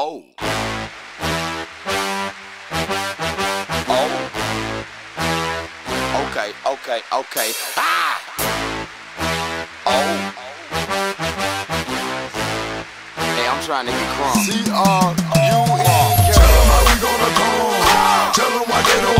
Oh. Oh. Okay. Ah! Oh. Hey, I'm trying to get crunk. C-R-U-E. Tell them how we gonna come. Tell them why they don't